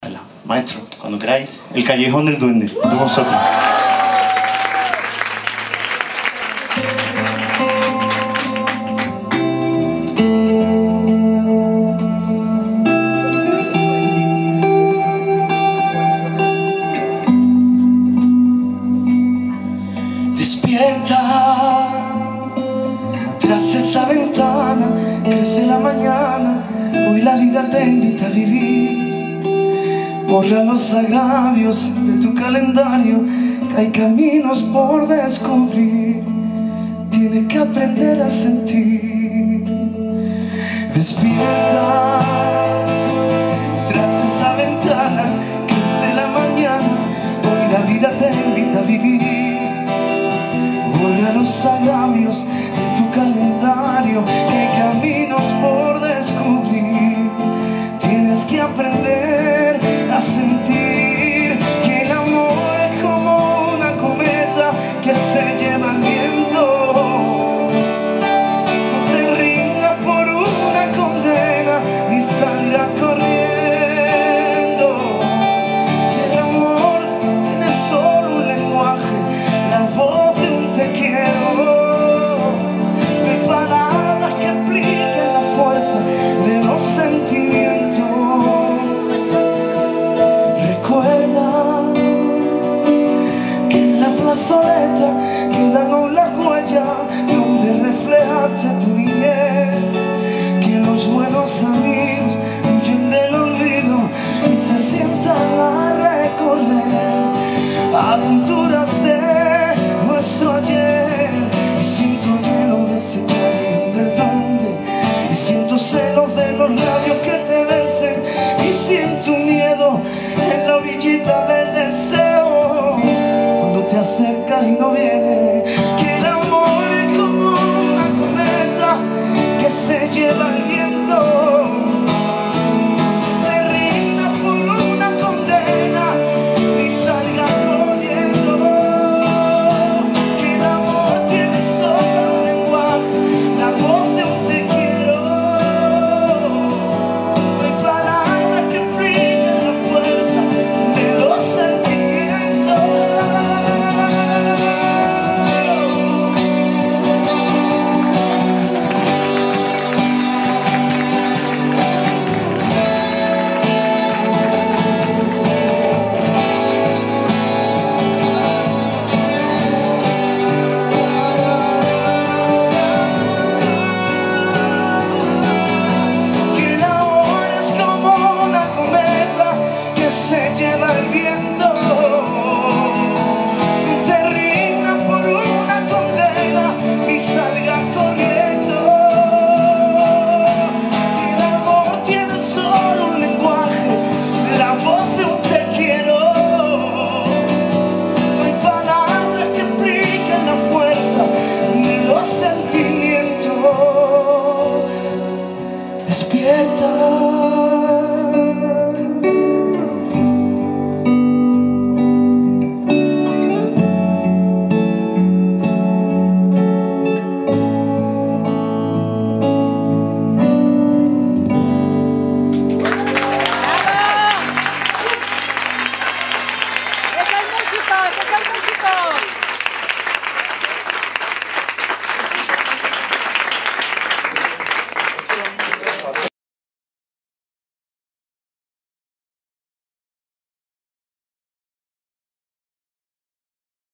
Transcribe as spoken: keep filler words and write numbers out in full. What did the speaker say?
Maestro, cuando queráis, El Callejón del Duende, de vosotros. Despierta, tras esa ventana crece la mañana, hoy la vida te invita a vivir. Borra los agravios de tu calendario, que hay caminos por descubrir. Tienes que aprender a sentir. Despierta, tras esa ventana crece la mañana, hoy la vida te invita a vivir. Borra los agravios de tu calendario, que hay caminos por descubrir. Tienes que aprender a sentir que el amor es como una cometa que se lleva el viento. No te rindas por una condena ni salgas corriendo. Si el amor tiene solo un lenguaje, la voz de un te quiero, de palabras que expliquen la fuerza de los sentimientos. Recuerda que en la plazoleta quedan aún las huellas donde reflejaste tu niñez, que los buenos amigos huyen del olvido y se sientan a recorrer aventuras de